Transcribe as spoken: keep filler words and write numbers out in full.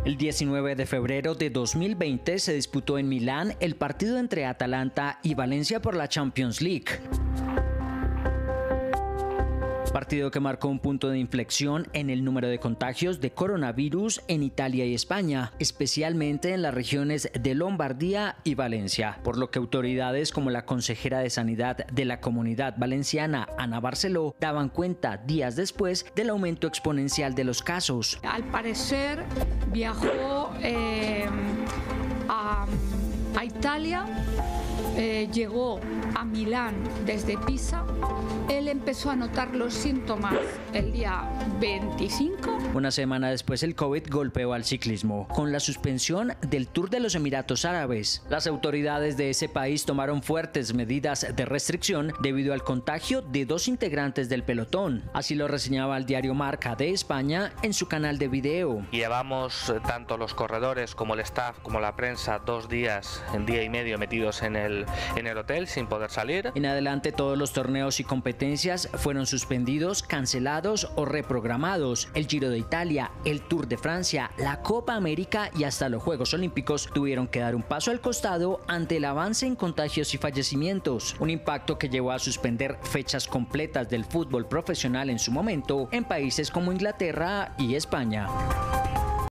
El diecinueve de febrero de dos mil veinte se disputó en Milán el partido entre Atalanta y Valencia por la Champions League. Partido que marcó un punto de inflexión en el número de contagios de coronavirus en Italia y España, especialmente en las regiones de Lombardía y Valencia, por lo que autoridades como la consejera de Sanidad de la Comunidad Valenciana, Ana Barceló, daban cuenta días después del aumento exponencial de los casos. Al parecer viajó eh, a, a Italia, eh, llegó a Milán desde Pisa. Él empezó a notar los síntomas el día veinticinco. Una semana después el COVID golpeó al ciclismo, con la suspensión del Tour de los Emiratos Árabes. Las autoridades de ese país tomaron fuertes medidas de restricción debido al contagio de dos integrantes del pelotón. Así lo reseñaba el diario Marca de España en su canal de video. Llevamos tanto los corredores como el staff como la prensa dos días, en día y medio metidos en el, en el hotel sin poder salir. En adelante todos los torneos y competencias fueron suspendidos, cancelados o reprogramados. El Giro de Italia, el Tour de Francia, la Copa América y hasta los Juegos Olímpicos tuvieron que dar un paso al costado ante el avance en contagios y fallecimientos. Un impacto que llevó a suspender fechas completas del fútbol profesional en su momento en países como Inglaterra y España.